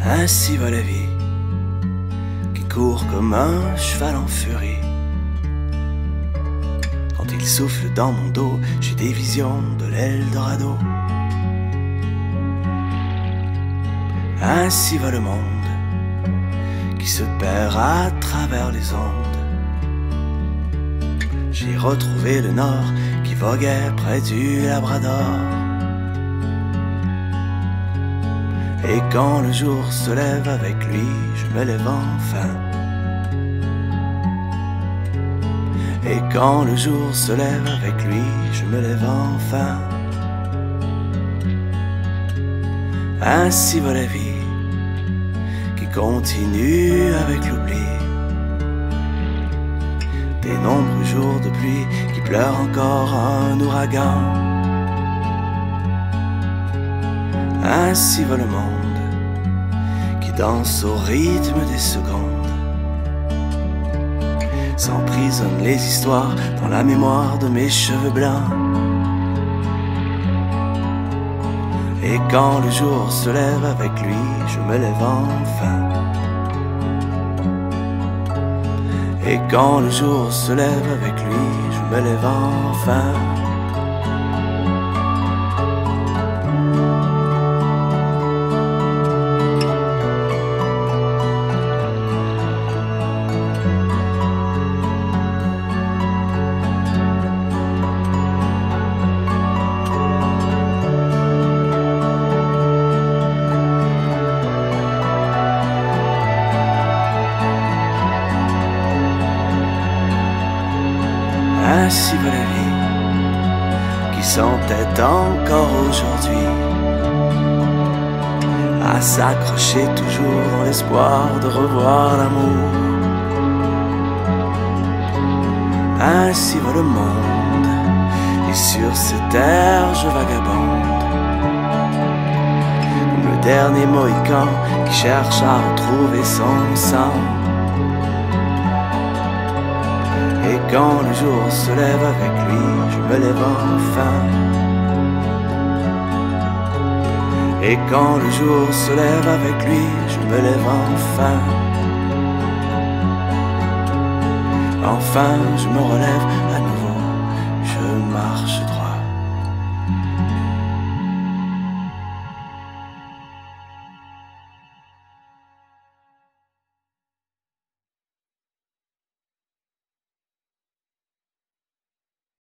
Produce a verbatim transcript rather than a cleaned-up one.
Ainsi va la vie, qui court comme un cheval en furie. Quand il souffle dans mon dos, j'ai des visions de l'Eldorado. Ainsi va le monde, qui se perd à travers les ondes. J'ai retrouvé le nord, qui voguait près du Labrador. Et quand le jour se lève avec lui, je me lève enfin. Et quand le jour se lève avec lui, je me lève enfin. Ainsi va la vie, qui continue avec l'oubli. Des nombreux jours de pluie qui pleurent encore un ouragan. Ainsi va le monde, qui danse au rythme des secondes. S'emprisonnent les histoires dans la mémoire de mes cheveux blancs. Et quand le jour se lève avec lui, je me lève enfin. Et quand le jour se lève avec lui, je me lève enfin. Ainsi va la vie, qui s'entête encore aujourd'hui, à s'accrocher toujours dans l'espoir de revoir l'amour. Ainsi va le monde, et sur ces terres je vagabonde, comme le dernier mohican qui cherche à retrouver son sang. Et quand le jour se lève avec lui, je me lève enfin. Et quand le jour se lève avec lui, je me lève enfin. Enfin, je me relève